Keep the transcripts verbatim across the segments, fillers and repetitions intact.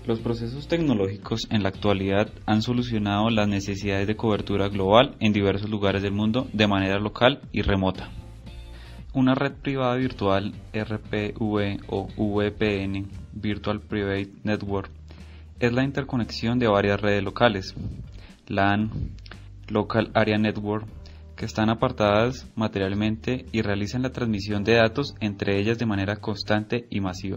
Los procesos tecnológicos en la actualidad han solucionado las necesidades de cobertura global en diversos lugares del mundo de manera local y remota. Una red privada virtual R P V o V P N, Virtual Private Network, es la interconexión de varias redes locales, LAN, Local Area Network, que están apartadas materialmente y realizan la transmisión de datos entre ellas de manera constante y masiva.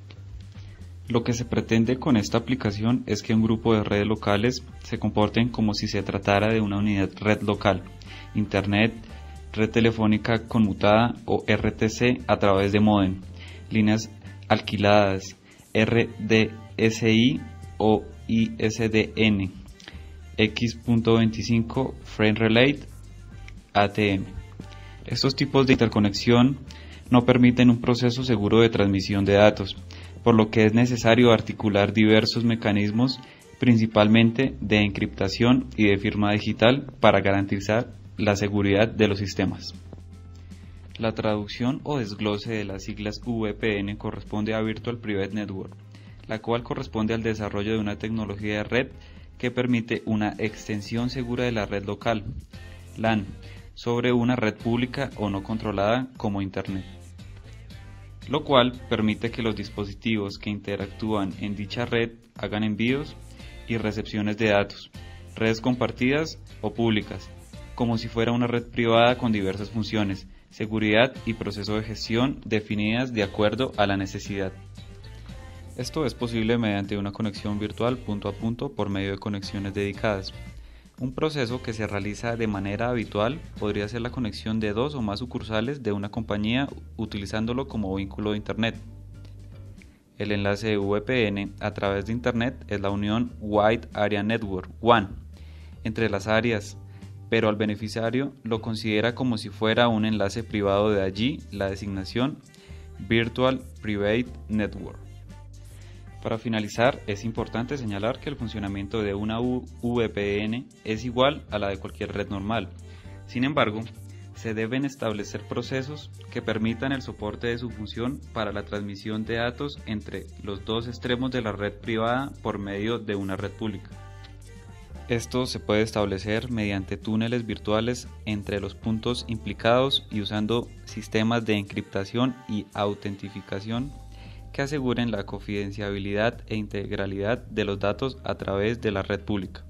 Lo que se pretende con esta aplicación es que un grupo de redes locales se comporten como si se tratara de una unidad red local, Internet, red telefónica conmutada o R T C a través de módem, líneas alquiladas, R D S I o I S D N, X punto veinticinco Frame Relay, A T M. Estos tipos de interconexión no permiten un proceso seguro de transmisión de datos, por lo que es necesario articular diversos mecanismos, principalmente de encriptación y de firma digital, para garantizar la seguridad de los sistemas. La traducción o desglose de las siglas V P N corresponde a Virtual Private Network, la cual corresponde al desarrollo de una tecnología de red que permite una extensión segura de la red local, LAN, sobre una red pública o no controlada como Internet, lo cual permite que los dispositivos que interactúan en dicha red hagan envíos y recepciones de datos, redes compartidas o públicas, como si fuera una red privada con diversas funciones, seguridad y proceso de gestión definidas de acuerdo a la necesidad. Esto es posible mediante una conexión virtual punto a punto por medio de conexiones dedicadas. Un proceso que se realiza de manera habitual podría ser la conexión de dos o más sucursales de una compañía utilizándolo como vínculo de Internet. El enlace de V P N a través de Internet es la unión Wide Area Network W A N entre las áreas, pero al beneficiario lo considera como si fuera un enlace privado, de allí la designación Virtual Private Network. Para finalizar, es importante señalar que el funcionamiento de una V P N es igual a la de cualquier red normal. Sin embargo, se deben establecer procesos que permitan el soporte de su función para la transmisión de datos entre los dos extremos de la red privada por medio de una red pública. Esto se puede establecer mediante túneles virtuales entre los puntos implicados y usando sistemas de encriptación y autentificación que aseguren la confidencialidad e integralidad de los datos a través de la red pública.